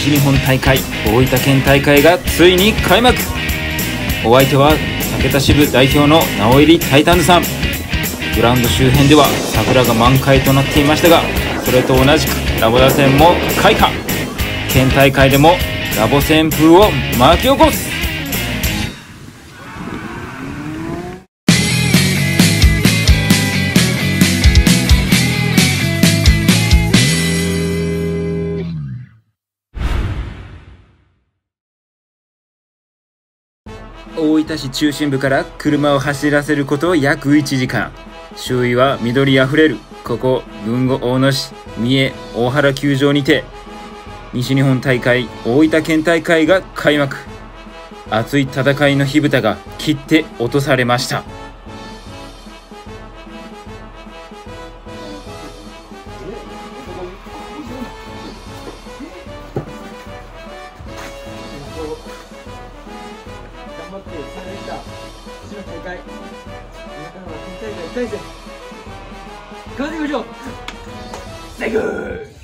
西日本大会大分県大会がついに開幕。お相手は武田支部代表の直入タイタンズさん。グラウンド周辺では桜が満開となっていましたが、それと同じくラボ打線も開花。県大会でもラボ旋風を巻き起こす。大分市中心部から車を走らせること約1時間。周囲は緑あふれるここ豊後大野市三重大原球場にて西日本大会大分県大会が開幕。熱い戦いの火蓋が切って落とされました。 頑張ってつないできた市の大会、皆からは県大会1回戦頑張っていきましょう。セグー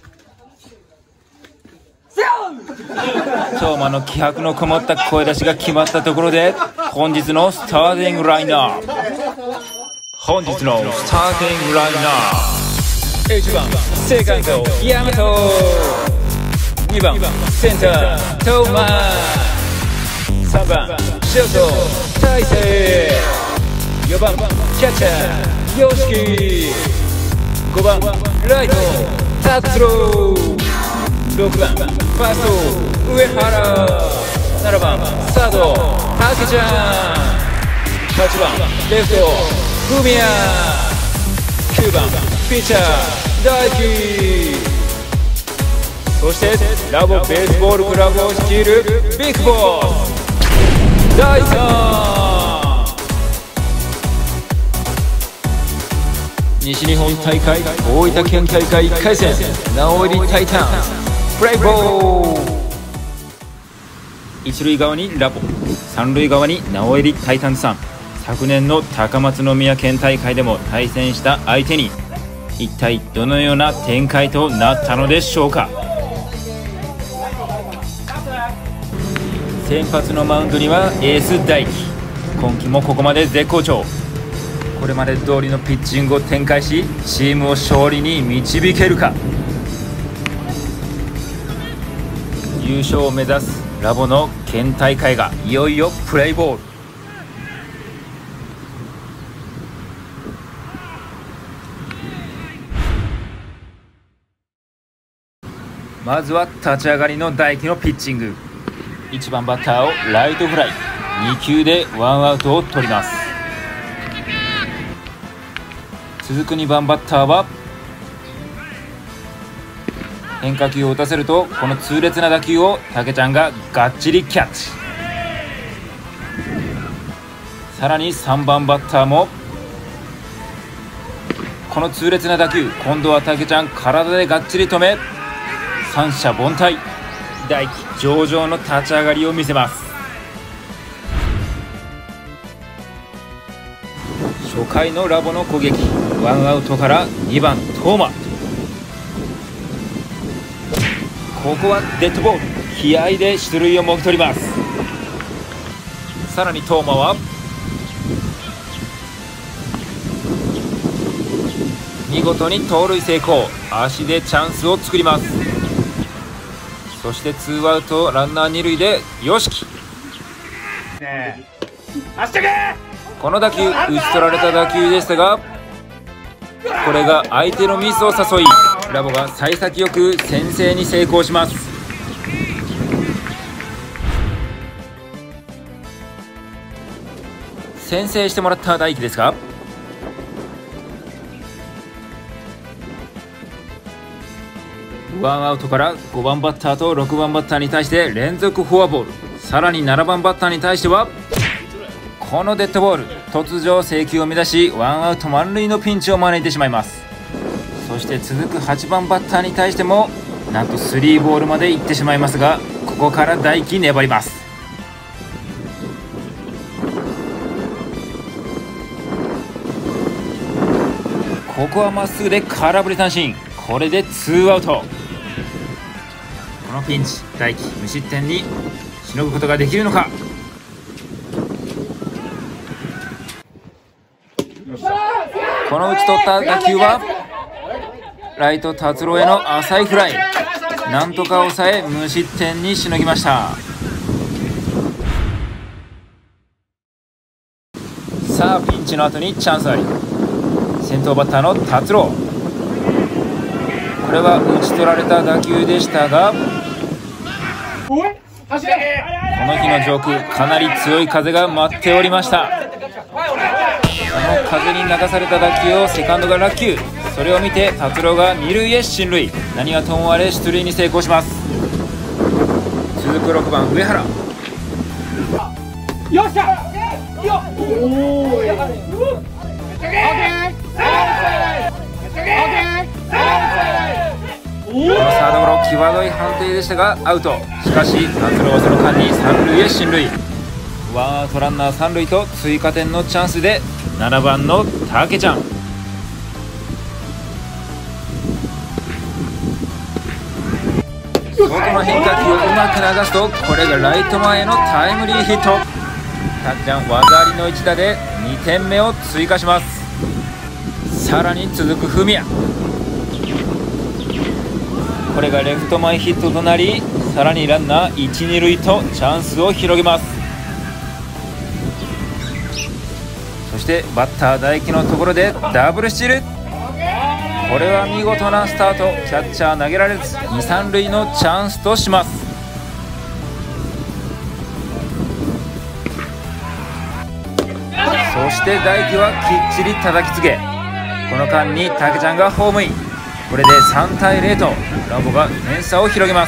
相馬の気迫のこもった声出しが決まったところで、本日のスターティングライナー。本日のスターティングライナー。1番セカンド大和、2番センタートーマー、3番ショート大勢、4番キャッチャーヨシキ、5番ライト達郎、6番ファースト上原、7番サードたけちゃん、8番レフトふみや、9番ピッチャー大輝、そしてラボベースボールクラブを率いるビッグボス大さん。西日本大会大分県大会1回戦、直入タイタンプレイボール。一塁側にラボ、三塁側に直入タイタンズさん。昨年の高松宮県大会でも対戦した相手に一体どのような展開となったのでしょうか。先発のマウンドにはエース大輝。今季もここまで絶好調。これまで通りのピッチングを展開し、チームを勝利に導けるか。優勝を目指すラボの県大会がいよいよプレイボール。まずは立ち上がりの大輝のピッチング。1番バッターをライトフライ、2球でワンアウトを取ります。続く2番バッターは変化球を打たせると、この痛烈な打球をたけちゃんががっちりキャッチ。さらに3番バッターもこの痛烈な打球、今度はたけちゃん体でがっちり止め、三者凡退。大輝上々の立ち上がりを見せます。初回のラボの攻撃、ワンアウトから2番トーマ。ここはデッドボール、気合で出塁をもぎ取ります。さらにトーマは見事に盗塁成功、足でチャンスを作ります。そしてツーアウトランナー2塁でヨシキ。この打球打ち取られた打球でしたが、これが相手のミスを誘い、ラボが幸先よく先制に成功します。先制してもらった大輝ですが、ワンアウトから5番バッターと6番バッターに対して連続フォアボール。さらに7番バッターに対してはこのデッドボール、突如制球を乱しワンアウト満塁のピンチを招いてしまいます。そして続く8番バッターに対してもなんとスリーボールまでいってしまいますが、ここから大輝粘ります。ここはまっすぐで空振り三振。これでツーアウト。 このピンチ、大輝無失点にしのぐことができるのか。この打ち取った打球はライト達郎への浅いフライ。なんとか抑え無失点にしのぎました。さあピンチの後にチャンスあり、先頭バッターの達郎、これは打ち取られた打球でしたが、この日の上空かなり強い風が舞っておりました。その風に流された打球をセカンドが落球、それを見て達郎が二塁へ進塁。何はともあれ出塁に成功します。続く6番上原、 よっしゃよっ、おー、 このサードゴロ、際どい判定でしたがアウト。しかし達郎はその間に三塁へ進塁。ワンアウトランナー三塁と追加点のチャンスで7番の竹ちゃん。外の変化球をうまく流すと、これがライト前へのタイムリーヒット。竹ちゃん技ありの一打で2点目を追加します。さらに続く文也、これがレフト前ヒットとなり、さらにランナー1、2塁とチャンスを広げます。そしてバッター大輝のところでダブルスチール。これは見事なスタート。キャッチャー投げられず2、3塁のチャンスとします。そして大輝はきっちり叩きつけ、この間に竹ちゃんがホームイン。これで3対0とラボが点差を広げます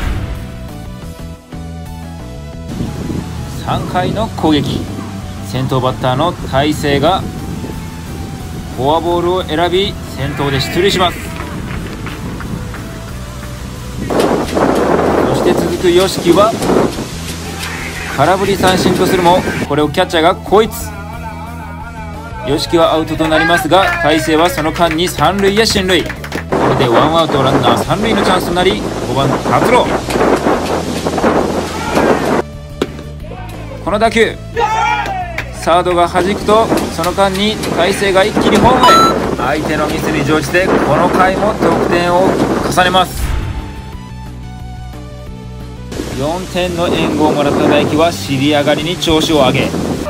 。3回の攻撃、先頭バッターの大勢がフォアボールを選び先頭で出塁します。そして続く吉木は空振り三振とするも、これをキャッチャーが後逸。吉木はアウトとなりますが、大勢はその間に三塁へ進塁。これでワンアウトランナー三塁のチャンスとなり、5番達郎、この打球サードが弾くと、その間に大勢が一気にホームへ。相手のミスに乗じてこの回も得点を重ねます。4点の援護をもらった大輝は尻上がりに調子を上げ、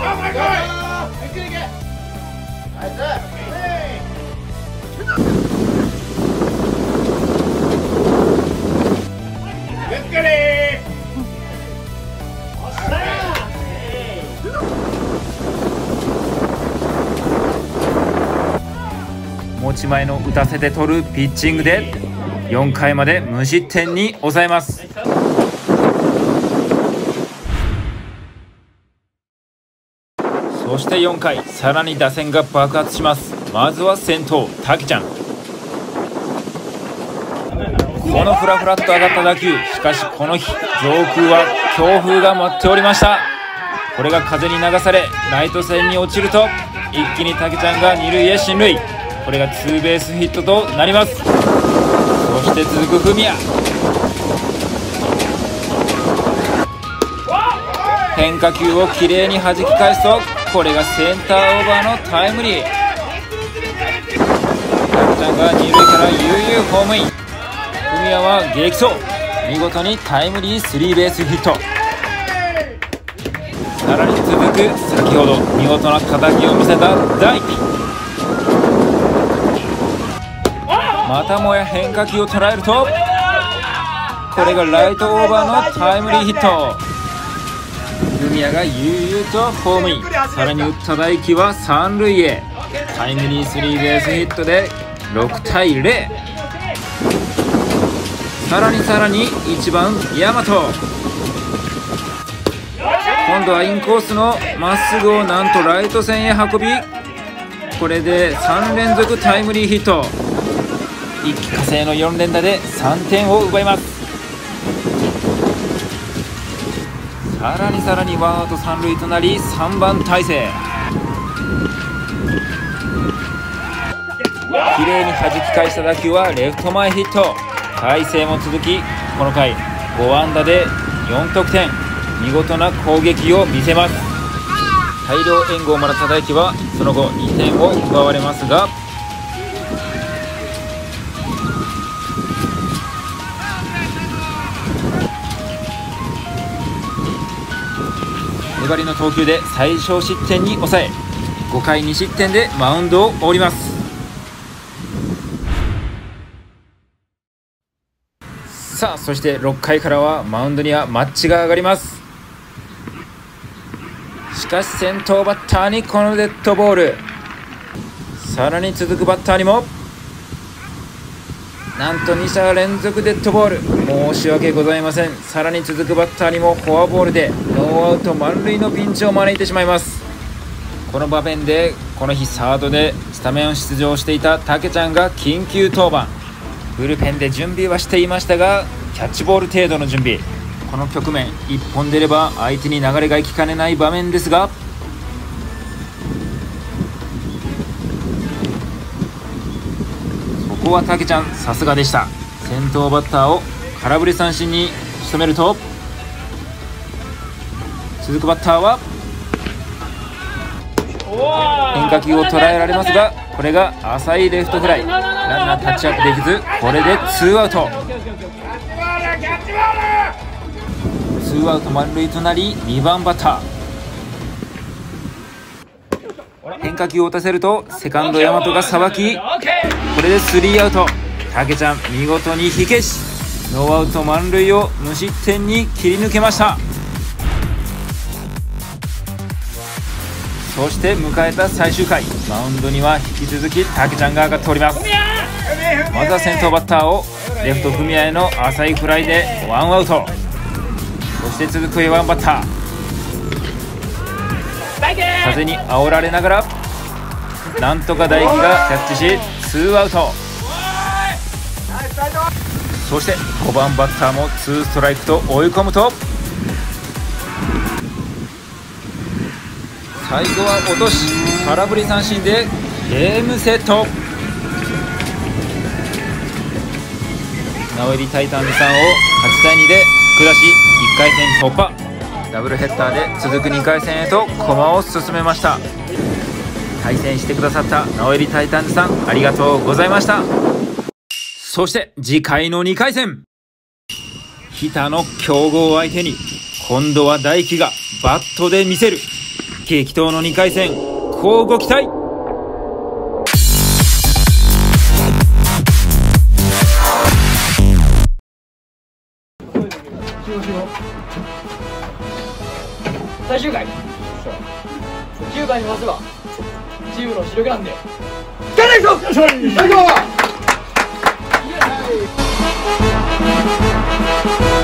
持ち前の打たせて取るピッチングで4回まで無失点に抑えます。そして4回、さらに打線が爆発します。まずは先頭竹ちゃん、このフラフラっと上がった打球、しかしこの日上空は強風が舞っておりました。これが風に流されライト線に落ちると、一気に竹ちゃんが二塁へ進塁。これがツーベースヒットとなります。そして続く文也、変化球をきれいに弾き返すと、これがセンターオーバーのタイムリー。竹ちゃんが二塁から悠々ホームイン。文也は激走、見事にタイムリースリーベースヒット。さらに続く先ほど見事な叩きを見せた大輝、またもや変化球を捉えると、これがライトオーバーのタイムリーヒット。文也が悠々とホームイン。さらに打った大輝は三塁へ。タイムリースリーベースヒットで6対0。さらに1番大和、今度はインコースのまっすぐをなんとライト線へ運び、これで3連続タイムリーヒット。一気呵成の4連打で3点を奪います。さらにワンアウト三塁となり、3番大勢、きれいに弾き返した打球はレフト前ヒット。大勢も続き、この回 5安打で4得点、見事な攻撃を見せます。大量援護をもらった大輝はその後2点を奪われますが、粘りの投球で最小失点に抑え、5回2失点でマウンドを降ります。さあ、そして6回からはマウンドにはマッチが上がります。しかし先頭バッターにこのデッドボール、さらに続くバッターにもなんと2者連続デッドボール、申し訳ございません。さらに続くバッターにもフォアボールでノーアウト満塁のピンチを招いてしまいます。この場面でこの日サードでスタメン出場していたたけちゃんが緊急登板、ブルペンで準備はしていましたがキャッチボール程度の準備。この局面1本出れば相手に流れが行きかねない場面ですが、そこはたけちゃんさすがでした。先頭バッターを空振り三振に仕留めると、続くバッターは変化球を捉えられますが、これが浅いレフトフライ、ランナータッチアップできず、これでツーアウト。ツーアウト満塁となり2番バッター、変化球を打たせるとセカンド大和がさばき、これでスリーアウト。たけちゃん見事に火消し、ノーアウト満塁を無失点に切り抜けました。そして迎えた最終回、マウンドには引き続きたけちゃんが上がっております。まずは先頭バッターをレフト組合への浅いフライでワンアウト。そして続く4番バッター、風に煽られながらなんとか大輝がキャッチしツーアウト。そして5番バッターもツーストライクと追い込むと、最後は落とし空振り三振でゲームセット。直江タイタンズさんを8対2で下し1回戦突破。ダブルヘッダーで続く2回戦へと駒を進めました。対戦してくださった直江タイタンズさん、ありがとうございました。そして次回の2回戦、日田の強豪相手に今度は大輝がバットで見せる激闘の2回戦、乞うご期待。 最終回9番に回せばチームの主力なんで頑張りましょう。